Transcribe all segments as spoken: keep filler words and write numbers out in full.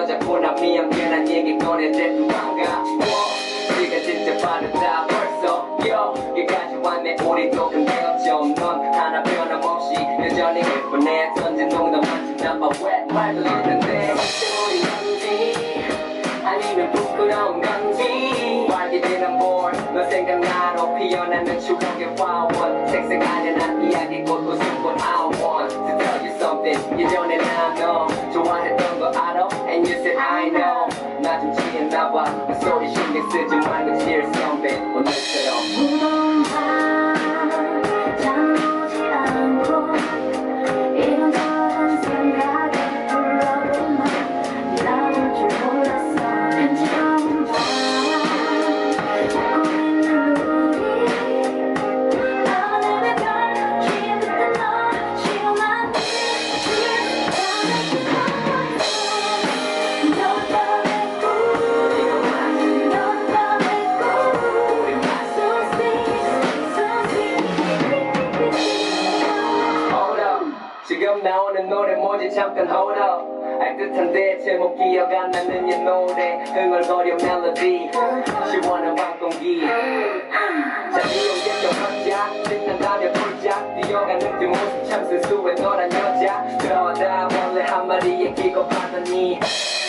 자꾸 나 미안한 얘기 꺼내대 반가워 시간 진짜 빠르다 벌써 여기까지 왔네 우리도 근데어쩜 넌 하나 변함없이 여전히 예쁘네 던진 농담만 지나봐 왜 말도 있는데 때문인 건지 아니면 부끄러운 건지 말게 되는 볼너 생각나로 피어나는 추억의 화원 색색아련한 이야기 꽃 웃음 꽃 I want to tell you something 예전에 나 너 좋아했던 거 알아 and you said I know 나 좀 취했나봐 그 소리 신경 쓰지 말고 cheers 선배 오늘처럼 무더운 밤 잠오지 않고 이런저런 생각에 불러보면 나올 줄 몰랐어 간지러운 밤 잡고 있는 우리 밤하늘의 별 기억 끝에 너 시원한 뒤에 나를 걷고 있어 너 때문에 너 때문에 so sweet so sweet Hold up 지금 나오는 노래 뭐지 잠깐 hold up 알 듯한데 제목 기억 안 나는 옛 노래 흥얼거려 멜로디 시원한 밤 공기 자 이용객 걷자 신난다며 폴짝 뛰어가는 뒷모습 참 순수해 너란 여자 그러다 원래 한 마리에 기겁하더니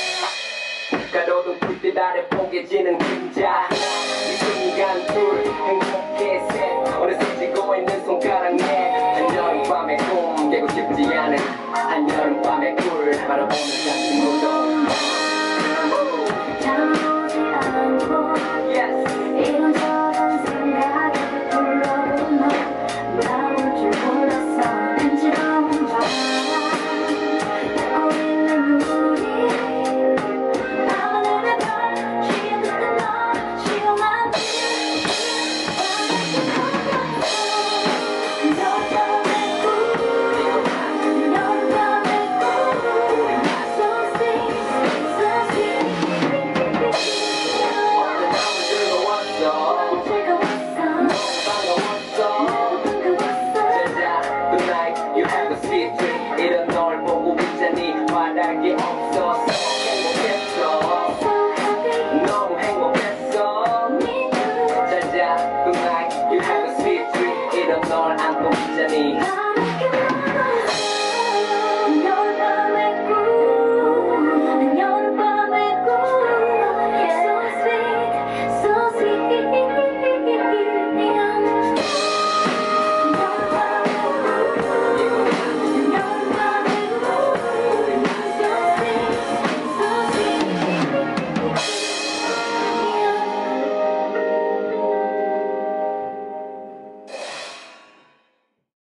가로등 불빛 아래 포개지는 그림자 이 순간 둘 행복해 셋 어느새 쥐고 있는 손가락 넷 한여름밤의 꿈 깨고 싶지 않은 한여름밤의 꿀 바라보는 같은